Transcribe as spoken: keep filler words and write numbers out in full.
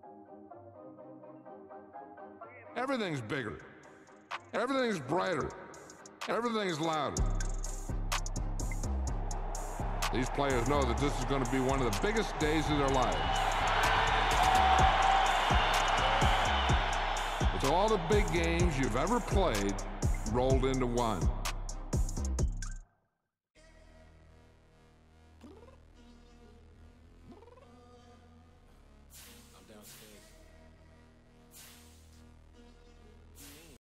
Everything's bigger. Everything's brighter. Everything's louder. These players know that this is going to be one of the biggest days of their lives. It's all the big games you've ever played rolled into one.